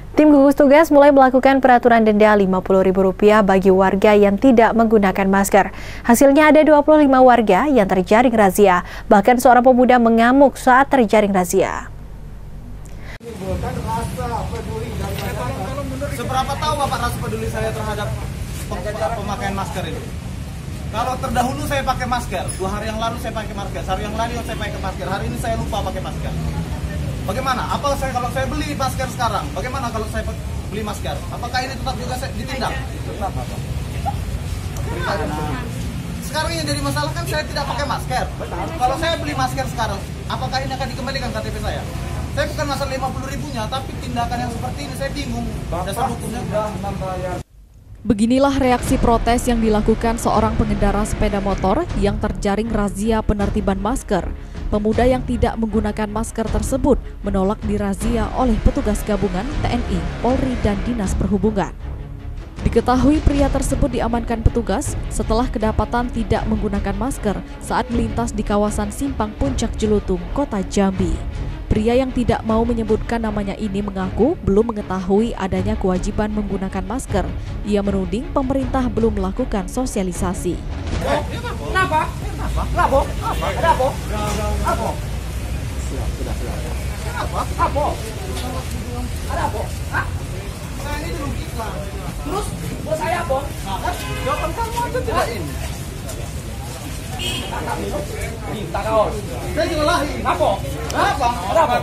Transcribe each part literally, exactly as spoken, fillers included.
Tim gugus tugas mulai melakukan peraturan denda lima puluh ribu rupiah bagi warga yang tidak menggunakan masker. Hasilnya ada dua puluh lima warga yang terjaring razia. Bahkan seorang pemuda mengamuk saat terjaring razia. Seberapa tahu Bapak rasa peduli saya terhadap pemakaian masker ini? Kalau terdahulu saya pakai masker, dua hari yang lalu saya pakai masker, hari yang lalu saya pakai masker, hari ini saya lupa pakai masker. Bagaimana? Apa saya kalau saya beli masker sekarang? Bagaimana kalau saya beli masker? Apakah ini tetap juga saya ditindak? Tetap apa? Sekarang yang jadi masalah kan saya tidak pakai masker. Kalau saya beli masker sekarang, apakah ini akan dikembalikan K T P saya? Saya bukan masalah lima puluh ribunya, tapi tindakan yang seperti ini saya bingung. Dasar hukumnya sudah membayar. Beginilah reaksi protes yang dilakukan seorang pengendara sepeda motor yang terjaring razia penertiban masker. Pemuda yang tidak menggunakan masker tersebut menolak dirazia oleh petugas gabungan T N I, Polri, dan Dinas Perhubungan. Diketahui pria tersebut diamankan petugas setelah kedapatan tidak menggunakan masker saat melintas di kawasan Simpang Puncak Jelutung, Kota Jambi. Pria yang tidak mau menyebutkan namanya ini mengaku belum mengetahui adanya kewajiban menggunakan masker. Ia menuding pemerintah belum melakukan sosialisasi. Kenapa? Kenapa? Kenapa? Apa? Ada apa? Apa? Sudah, sudah, sudah. Kenapa? Apa? Ada apa? Hah? Saya ini dirugikan. Terus, buat saya apa? Nah, kan? Jawaban kamu aja tidak ini. Minta kaos. Saya nyalahin. Apa? Apa? Ada apa?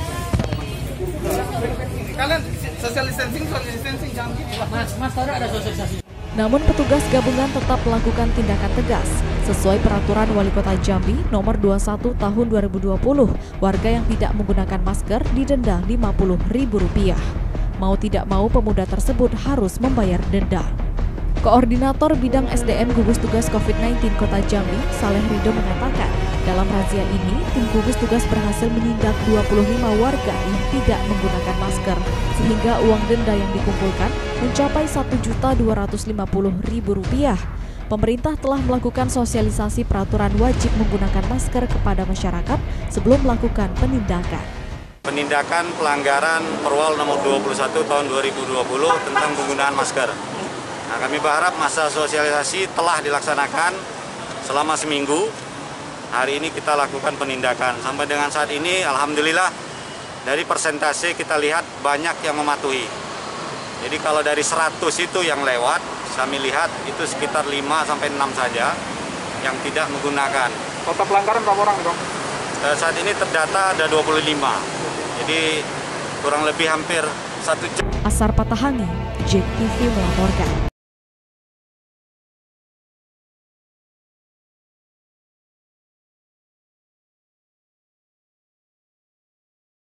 Kalian social distancing, social distancing jangan gitu. Mas, mas tahu ada sosialisasi. Namun petugas gabungan tetap melakukan tindakan tegas. Sesuai peraturan Wali Kota Jambi nomor dua puluh satu tahun dua ribu dua puluh, warga yang tidak menggunakan masker didenda lima puluh ribu rupiah. Mau tidak mau pemuda tersebut harus membayar denda. Koordinator Bidang S D M Gugus Tugas COVID sembilan belas Kota Jambi, Saleh Ridho mengatakan, dalam razia ini, tim gugus tugas berhasil menindak dua puluh lima warga yang tidak menggunakan masker, sehingga uang denda yang dikumpulkan mencapai satu juta dua ratus lima puluh ribu rupiah. Pemerintah telah melakukan sosialisasi peraturan wajib menggunakan masker kepada masyarakat sebelum melakukan penindakan. Penindakan pelanggaran Perwal nomor dua puluh satu tahun dua ribu dua puluh tentang penggunaan masker. Nah, kami berharap masa sosialisasi telah dilaksanakan selama seminggu. Hari ini kita lakukan penindakan. Sampai dengan saat ini, alhamdulillah, dari persentase kita lihat banyak yang mematuhi. Jadi kalau dari seratus itu yang lewat, kami lihat itu sekitar lima sampai enam saja yang tidak menggunakan. Total pelanggaran berapa orang, Bang? Saat ini terdata ada dua puluh lima. Jadi kurang lebih hampir satu jam. Asar Patahangi, J T V melaporkan.